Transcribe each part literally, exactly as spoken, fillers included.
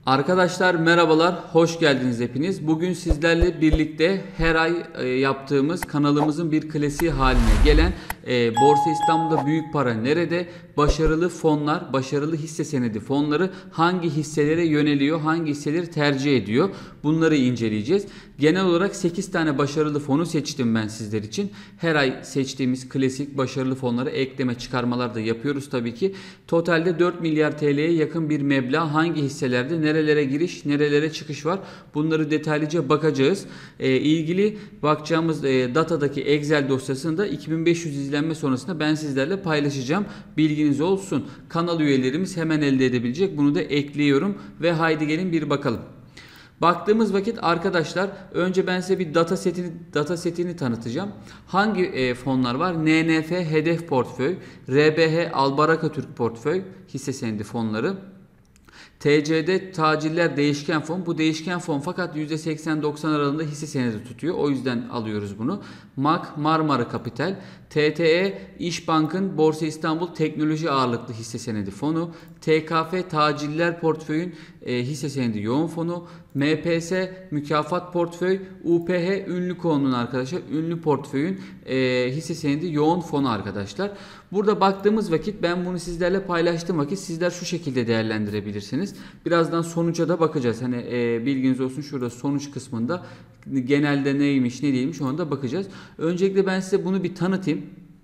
Arkadaşlar merhabalar, hoş geldiniz hepiniz. Bugün sizlerle birlikte her ay e, yaptığımız kanalımızın bir klasiği haline gelen e, Borsa İstanbul'da büyük para nerede? Başarılı fonlar, başarılı hisse senedi fonları hangi hisselere yöneliyor, hangi hisseleri tercih ediyor? Bunları inceleyeceğiz. Genel olarak sekiz tane başarılı fonu seçtim ben sizler için. Her ay seçtiğimiz klasik başarılı fonlara ekleme çıkarmalar da yapıyoruz tabii ki. Totalde dört milyar T L'ye yakın bir meblağ hangi hisselerde nerelere giriş, nerelere çıkış var? Bunları detaylıca bakacağız. E, ilgili bakacağımız e, datadaki Excel dosyasını da iki bin beş yüz izlenme sonrasında ben sizlerle paylaşacağım. Bilginiz olsun. Kanal üyelerimiz hemen elde edebilecek. Bunu da ekliyorum ve haydi gelin bir bakalım. Baktığımız vakit arkadaşlar önce ben size bir data setini data setini tanıtacağım. Hangi e, fonlar var? N N F Hedef Portföy, R B H Albaraka Türk Portföy hisse senedi fonları. T C D taciller değişken fon. Bu değişken fon fakat yüzde seksen doksan aralığında hisse senedi tutuyor. O yüzden alıyoruz bunu. M A K Marmara Kapital, T T E İşbank'ın Borsa İstanbul teknoloji ağırlıklı hisse senedi fonu, T K F taciller portföyün e, hisse senedi yoğun fonu, M P S mükafat portföy, U P H ünlü konunun arkadaşlar ünlü portföyün e, hisse senedi yoğun fonu arkadaşlar. Burada baktığımız vakit ben bunu sizlerle paylaştığım vakit sizler şu şekilde değerlendirebilirsiniz. Birazdan sonuca da bakacağız. Hani e, bilginiz olsun, şurada sonuç kısmında genelde neymiş ne değilmiş ona da bakacağız. Öncelikle ben size bunu bir tanıtayım.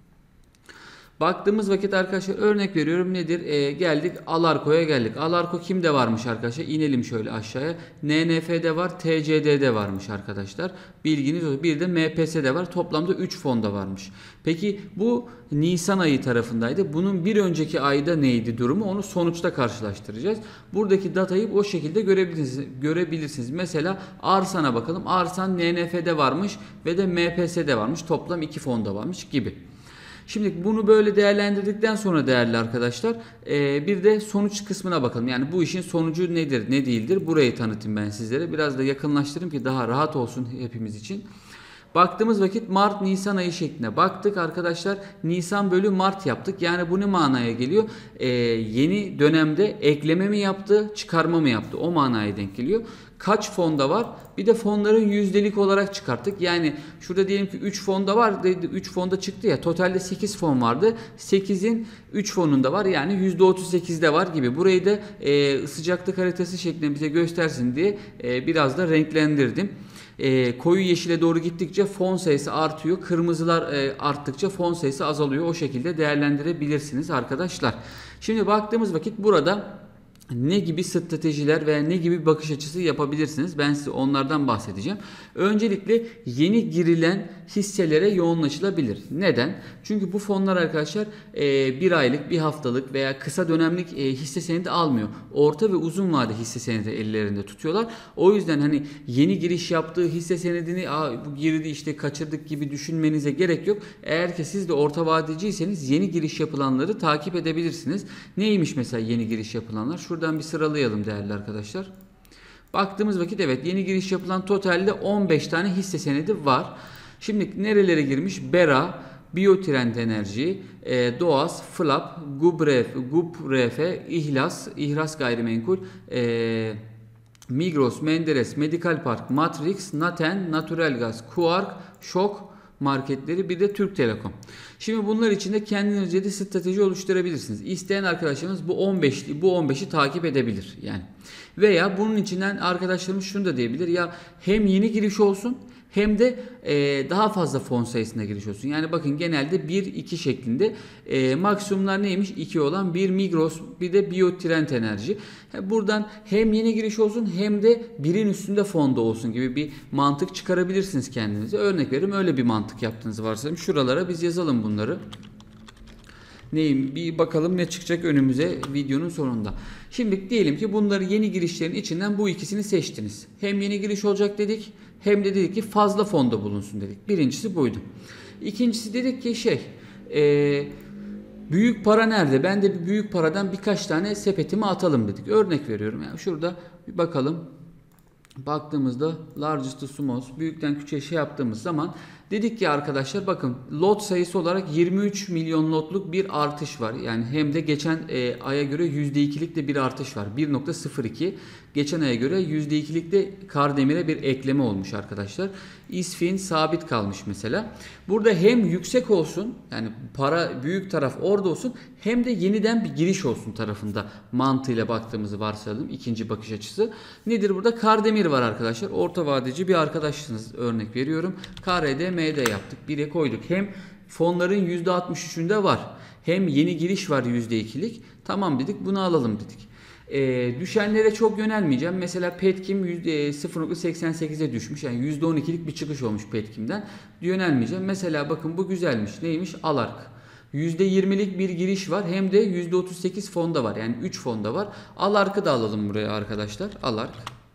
Baktığımız vakit arkadaşlar örnek veriyorum nedir? Ee, geldik Alarko'ya geldik. Alarko kimde varmış arkadaşlar? İnelim şöyle aşağıya. N N F'de var, T C D'de varmış arkadaşlar. Bilginiz olsun. Bir de M P S'de var. Toplamda üç fonda varmış. Peki bu Nisan ayı tarafındaydı. Bunun bir önceki ayda neydi durumu? Onu sonuçta karşılaştıracağız. Buradaki datayı o şekilde görebilirsiniz. görebilirsiniz. Mesela Arsan'a bakalım. Arsan N N F'de varmış ve de M P S'de varmış. Toplam iki fonda varmış gibi. Şimdi bunu böyle değerlendirdikten sonra değerli arkadaşlar bir de sonuç kısmına bakalım. Yani bu işin sonucu nedir ne değildir burayı tanıtayım ben sizlere. Biraz da yakınlaştırayım ki daha rahat olsun hepimiz için. Baktığımız vakit Mart Nisan ayı şeklinde baktık arkadaşlar. Nisan bölü Mart yaptık. Yani bu ne manaya geliyor? Ee, yeni dönemde ekleme mi yaptı, çıkarma mı yaptı? O manaya denk geliyor. Kaç fonda var? Bir de fonların yüzdelik olarak çıkarttık. Yani şurada diyelim ki üç fonda var. üç fonda çıktı ya. Totalde sekiz fon vardı. sekizin üç fonunda var. Yani yüzde otuz sekizde var gibi. Burayı da e, sıcaklık haritası şeklinde bize göstersin diye e, biraz da renklendirdim. E, koyu yeşile doğru gittikçe fon sayısı artıyor. Kırmızılar e, arttıkça fon sayısı azalıyor. O şekilde değerlendirebilirsiniz arkadaşlar. Şimdi baktığımız vakit burada ne gibi stratejiler veya ne gibi bakış açısı yapabilirsiniz? Ben size onlardan bahsedeceğim. Öncelikle yeni girilen hisselere yoğunlaşılabilir. Neden? Çünkü bu fonlar arkadaşlar bir aylık, bir haftalık veya kısa dönemlik hisse senedi almıyor. Orta ve uzun vade hisse senedi ellerinde tutuyorlar. O yüzden hani yeni giriş yaptığı hisse senedini Aa, bu girdi işte kaçırdık gibi düşünmenize gerek yok. Eğer ki siz de orta vadeciyseniz yeni giriş yapılanları takip edebilirsiniz. Neymiş mesela yeni giriş yapılanlar? Şurada Buradan bir sıralayalım değerli arkadaşlar. Baktığımız vakit evet yeni giriş yapılan totalde on beş tane hisse senedi var. Şimdi nerelere girmiş? Bera, Biotrend Enerji, e, Doğas, Flap, Gubref, Gubref, İhlas, İhlas Gayrimenkul, e, Migros, Menderes, Medical Park, Matrix, Naten, Naturalgaz, Quark, Şok marketleri bir de Türk Telekom. Şimdi bunlar için de kendinizce de strateji oluşturabilirsiniz. İsteyen arkadaşlarımız bu on beşli bu on beşi takip edebilir yani. Veya bunun içinden arkadaşlarımız şunu da diyebilir ya hem yeni giriş olsun hem de e, daha fazla fon sayısına giriş olsun. Yani bakın genelde bir iki şeklinde e, maksimumlar neymiş? iki olan bir Migros bir de Biotrend Enerji. Buradan hem yeni giriş olsun hem de birin üstünde fonda olsun gibi bir mantık çıkarabilirsiniz kendinize. Örnek veririm öyle bir mantık yaptığınızı varsayalım. Şuralara biz yazalım bunları. Neyim bir bakalım ne çıkacak önümüze videonun sonunda. Şimdi diyelim ki bunları yeni girişlerin içinden bu ikisini seçtiniz. Hem yeni giriş olacak dedik hem de dedik ki fazla fonda bulunsun dedik. Birincisi buydu. İkincisi dedik ki şey e, büyük para nerede? Ben de bir büyük paradan birkaç tane sepetime atalım dedik. Örnek veriyorum yani şurada bir bakalım. Baktığımızda largest to small büyükten küçüğe şey yaptığımız zaman Dedik ki arkadaşlar bakın lot sayısı olarak yirmi üç milyon lotluk bir artış var. Yani hem de geçen e, aya göre yüzde ikilik de bir artış var. bir nokta sıfır iki. Geçen aya göre yüzde ikilik de Kardemir'e bir ekleme olmuş arkadaşlar. İsfin sabit kalmış mesela. Burada hem yüksek olsun, yani para büyük taraf orada olsun, hem de yeniden bir giriş olsun tarafında mantığıyla baktığımızı varsayalım. İkinci bakış açısı. Nedir burada? Kardemir var arkadaşlar. Orta vadeci bir arkadaşsınız, örnek veriyorum. K R D M D yaptık. bire koyduk. Hem fonların yüzde altmış üçünde var. Hem yeni giriş var yüzde ikilik. Tamam dedik, bunu alalım dedik. E, düşenlere çok yönelmeyeceğim. Mesela Petkim sıfır nokta seksen sekize düşmüş. Yani yüzde on ikilik bir çıkış olmuş Petkim'den. Yönelmeyeceğim. Mesela bakın bu güzelmiş. Neymiş? Alark. yüzde yirmilik bir giriş var. Hem de yüzde otuz sekiz fonda var. Yani üç fonda var. Alark'ı da alalım buraya arkadaşlar. Alark.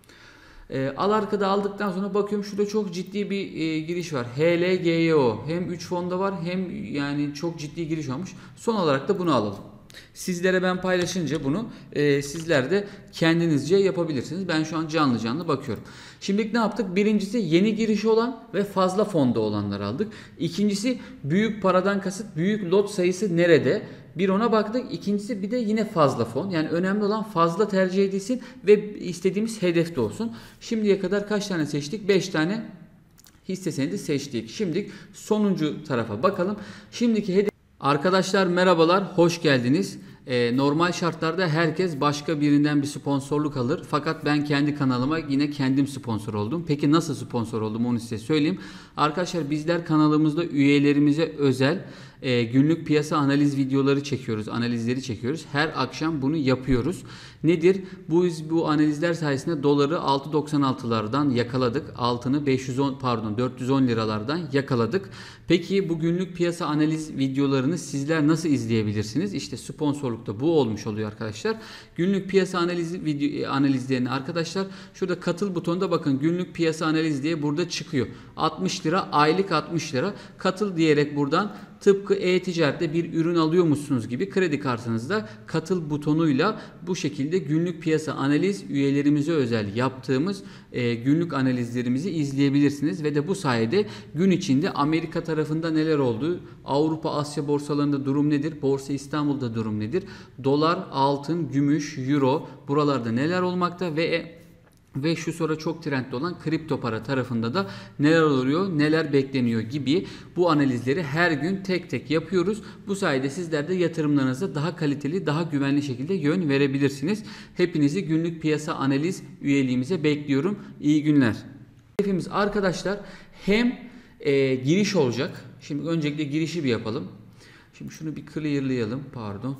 E, Alark'ı da aldıktan sonra bakıyorum şurada çok ciddi bir e, giriş var. H L G Y O. Hem üç fonda var hem yani çok ciddi giriş olmuş. Son olarak da bunu alalım. Sizlere ben paylaşınca bunu e, sizler de kendinizce yapabilirsiniz. Ben şu an canlı canlı bakıyorum. Şimdi ne yaptık? Birincisi yeni girişi olan ve fazla fonda olanları aldık. İkincisi büyük paradan kasıt büyük lot sayısı nerede? Bir ona baktık. İkincisi bir de yine fazla fon. Yani önemli olan fazla tercih edilsin ve istediğimiz hedefte olsun. Şimdiye kadar kaç tane seçtik? beş tane hisse senedi seçtik. Şimdi sonuncu tarafa bakalım. Şimdiki hedef. Arkadaşlar merhabalar, hoş geldiniz. Ee, normal şartlarda herkes başka birinden bir sponsorluk alır. Fakat ben kendi kanalıma yine kendim sponsor oldum. Peki nasıl sponsor oldum onu size söyleyeyim. Arkadaşlar bizler kanalımızda üyelerimize özel e, günlük piyasa analiz videoları çekiyoruz, analizleri çekiyoruz. Her akşam bunu yapıyoruz. Nedir? Bu bu analizler sayesinde doları altı doksan altılardan yakaladık. Altını beş yüz on pardon dört yüz on liralardan yakaladık. Peki bu günlük piyasa analiz videolarını sizler nasıl izleyebilirsiniz? İşte sponsorlukta bu olmuş oluyor arkadaşlar. Günlük piyasa analizi video analizlerini arkadaşlar şurada katıl butonunda bakın günlük piyasa analiz diye burada çıkıyor. altmış lira aylık altmış lira. Katıl diyerek buradan tıpkı e-ticarette bir ürün alıyormuşsunuz gibi kredi kartınızda katıl butonuyla bu şekilde günlük piyasa analiz üyelerimize özel yaptığımız e, günlük analizlerimizi izleyebilirsiniz ve de bu sayede gün içinde Amerika tarafında neler oldu, Avrupa, Asya borsalarında durum nedir, Borsa İstanbul'da durum nedir, dolar, altın, gümüş, euro buralarda neler olmakta ve Ve şu sıra çok trendli olan kripto para tarafında da neler oluyor, neler bekleniyor gibi bu analizleri her gün tek tek yapıyoruz. Bu sayede sizler de yatırımlarınıza daha kaliteli, daha güvenli şekilde yön verebilirsiniz. Hepinizi günlük piyasa analiz üyeliğimize bekliyorum. İyi günler. Hedefimiz arkadaşlar hem e, giriş olacak. Şimdi öncelikle girişi bir yapalım. Şimdi şunu bir clearlayalım. Pardon.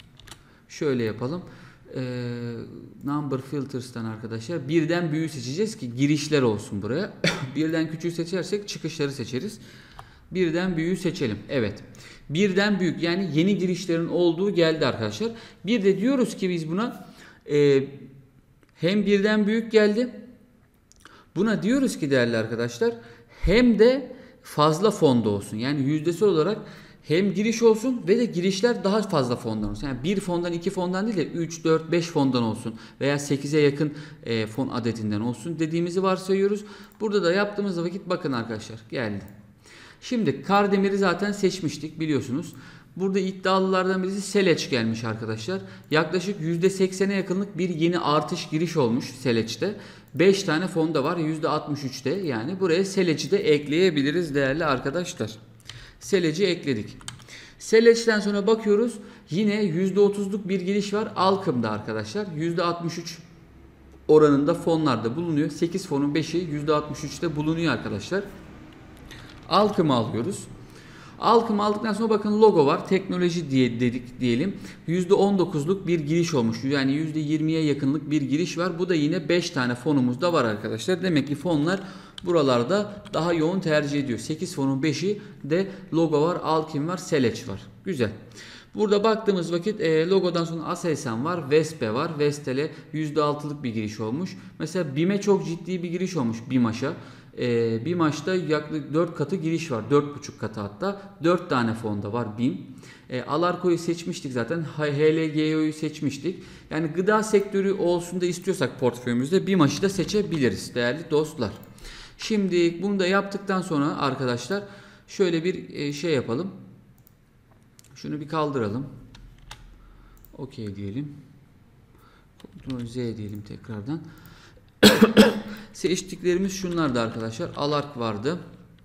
Şöyle yapalım. Ee, number filters'tan arkadaşlar birden büyüğü seçeceğiz ki girişler olsun buraya. Birden küçüğü seçersek çıkışları seçeriz. Birden büyüğü seçelim. Evet. Birden büyük yani yeni girişlerin olduğu geldi arkadaşlar. Bir de diyoruz ki biz buna e, hem birden büyük geldi. Buna diyoruz ki değerli arkadaşlar hem de fazla fonda olsun. Yani yüzdesi olarak hem giriş olsun ve de girişler daha fazla fondan olsun. Yani bir fondan iki fondan değil de üç, dört, beş fondan olsun veya sekize yakın e, fon adetinden olsun dediğimizi varsayıyoruz. Burada da yaptığımız vakit bakın arkadaşlar geldi. Şimdi Kardemir'i zaten seçmiştik biliyorsunuz. Burada iddialılardan birisi Seleç gelmiş arkadaşlar. Yaklaşık yüzde seksene yakınlık bir yeni artış giriş olmuş Seleç'te. beş tane fonda var yüzde altmış üçte. Yani buraya Seleç'i de ekleyebiliriz değerli arkadaşlar. Seleci ekledik. Seleç'ten sonra bakıyoruz. Yine yüzde otuzluk bir giriş var. Alkım'da arkadaşlar. yüzde altmış üç oranında fonlarda bulunuyor. sekiz fonun beşi yüzde altmış üçte bulunuyor arkadaşlar. Alkım'ı alıyoruz. Alkım aldıktan sonra bakın logo var. Teknoloji diye dedik diyelim. yüzde on dokuzluk bir giriş olmuş. Yani yüzde yirmiye yakınlık bir giriş var. Bu da yine beş tane fonumuzda var arkadaşlar. Demek ki fonlar buralarda daha yoğun tercih ediyor. sekiz fonun beşi de logo var, Alkim var, Seleç var. Güzel. Burada baktığımız vakit e, logodan sonra Aselsan var, Vespe var. Vestel'e yüzde altılık bir giriş olmuş. Mesela BİM'e çok ciddi bir giriş olmuş BİMAŞ'a. E, BİMAŞ'ta yaklaşık dört katı giriş var. dört buçuk katı hatta. dört tane fonda var BİM. E, Alarko'yu seçmiştik zaten. H L G O'yu seçmiştik. Yani gıda sektörü olsun da istiyorsak portföyümüzde BİMAŞ'ı da seçebiliriz değerli dostlar. Şimdi bunu da yaptıktan sonra arkadaşlar şöyle bir e, şey yapalım. Şunu bir kaldıralım. Okey diyelim. Ctrl Z diyelim tekrardan. Seçtiklerimiz şunlardı arkadaşlar. Alark vardı.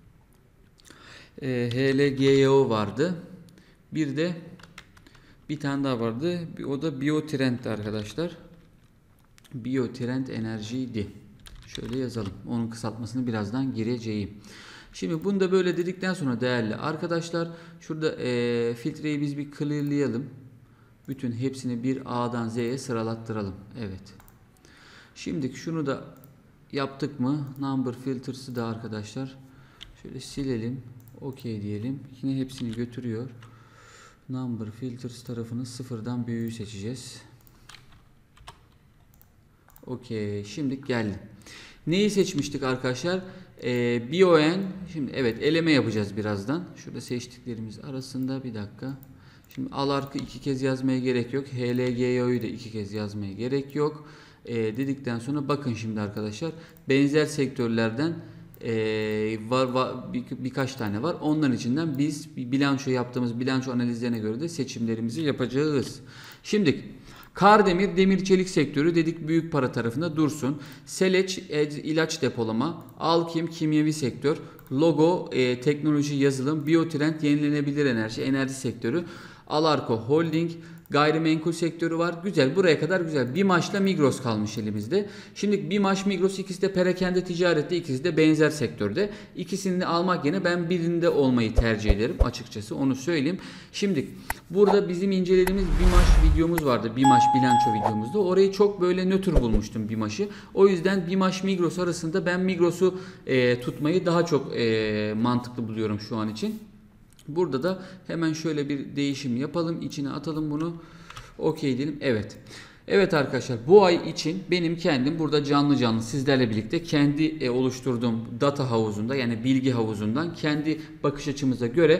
E, H L G O vardı. Bir de bir tane daha vardı. O da Biotrend'ti arkadaşlar. Biotrend enerjiydi. Şöyle yazalım. Onun kısaltmasını birazdan gireceğim. Şimdi bunu da böyle dedikten sonra değerli arkadaşlar şurada e, filtreyi biz bir clearlayalım. Bütün hepsini bir A'dan Z'ye sıralattıralım. Evet. Şimdi şunu da yaptık mı? Number filters'ı da arkadaşlar şöyle silelim. OK diyelim. Yine hepsini götürüyor. Number filters tarafını sıfırdan büyüğü seçeceğiz. OK. Şimdi geldi. Neyi seçmiştik arkadaşlar? Ee, BON. Şimdi evet eleme yapacağız birazdan. Şurada seçtiklerimiz arasında bir dakika. Şimdi Alark'ı iki kez yazmaya gerek yok. H L G O'yu da iki kez yazmaya gerek yok. Ee, dedikten sonra bakın şimdi arkadaşlar. Benzer sektörlerden ee, var, var bir, birkaç tane var. Onların içinden biz bir bilanço yaptığımız bilanço analizlerine göre de seçimlerimizi yapacağız. Şimdi Kardemir, demir çelik sektörü dedik büyük para tarafında dursun. Seleç, ilaç depolama. Alkim, kimyevi sektör. Logo, e, teknoloji yazılım. Biotrend, yenilenebilir enerji, enerji sektörü. Alarko Holding, gayrimenkul sektörü var. Güzel. Buraya kadar güzel. BİMAŞ'la Migros kalmış elimizde. Şimdi BİMAŞ, Migros ikisi de perakende ticarette, ikisi de benzer sektörde. İkisini almak yerine ben birinde olmayı tercih ederim açıkçası. Onu söyleyeyim. Şimdi burada bizim incelediğimiz BİMAŞ videomuz vardı. BİMAŞ bilanço videomuzda. Orayı çok böyle nötr bulmuştum BİMAŞ'ı. O yüzden BİMAŞ Migros arasında ben Migros'u e, tutmayı daha çok e, mantıklı buluyorum şu an için. Burada da hemen şöyle bir değişim yapalım. İçine atalım bunu. OK diyelim. Evet. Evet arkadaşlar bu ay için benim kendim burada canlı canlı sizlerle birlikte kendi e, oluşturduğum data havuzunda yani bilgi havuzundan kendi bakış açımıza göre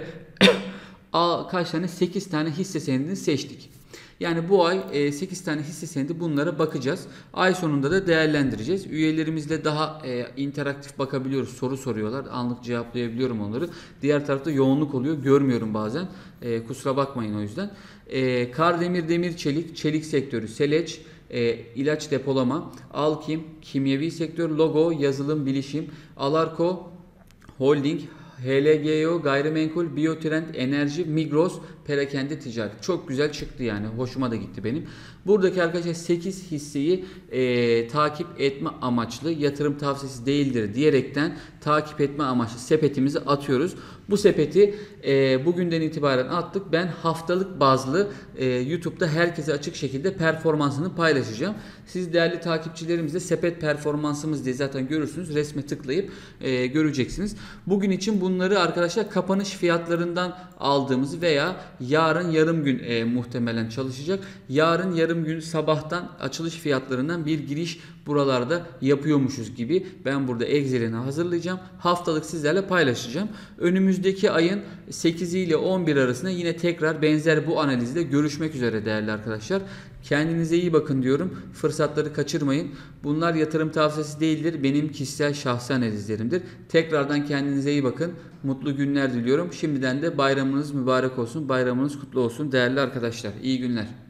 kaç tane sekiz tane hisse senedini seçtik. Yani bu ay e, sekiz tane hisse senedi bunlara bakacağız. Ay sonunda da değerlendireceğiz. Üyelerimizle daha e, interaktif bakabiliyoruz. Soru soruyorlar. Anlık cevaplayabiliyorum onları. Diğer tarafta yoğunluk oluyor. Görmüyorum bazen. E, kusura bakmayın o yüzden. E, Kardemir, demir çelik, çelik sektörü, Seleç, e, ilaç depolama, Alkim, kimyevi sektör, Logo, yazılım, bilişim, Alarko Holding, H L G O, gayrimenkul, Biotrend, enerji, Migros, perakende ticaret. Çok güzel çıktı yani. Hoşuma da gitti benim. Buradaki arkadaşlar sekiz hisseyi e, takip etme amaçlı yatırım tavsiyesi değildir diyerekten takip etme amaçlı sepetimizi atıyoruz. Bu sepeti e, bugünden itibaren attık. Ben haftalık bazlı e, YouTube'da herkese açık şekilde performansını paylaşacağım. Siz değerli takipçilerimizle sepet performansımız diye zaten görürsünüz. Resme tıklayıp e, göreceksiniz. Bugün için bunları arkadaşlar kapanış fiyatlarından aldığımız veya yarın yarım gün e, muhtemelen çalışacak. Yarın yarım gün sabahtan açılış fiyatlarından bir giriş buralarda yapıyormuşuz gibi. Ben burada Excel'ini hazırlayacağım. Haftalık sizlerle paylaşacağım. Önümüzdeki ayın sekizi ile on bir arasında yine tekrar benzer bu analizle görüşmek üzere değerli arkadaşlar. Kendinize iyi bakın diyorum. Fırsatları kaçırmayın. Bunlar yatırım tavsiyesi değildir. Benim kişisel şahsi analizlerimdir. Tekrardan kendinize iyi bakın. Mutlu günler diliyorum. Şimdiden de bayramınız mübarek olsun. Bayramınız kutlu olsun değerli arkadaşlar. İyi günler.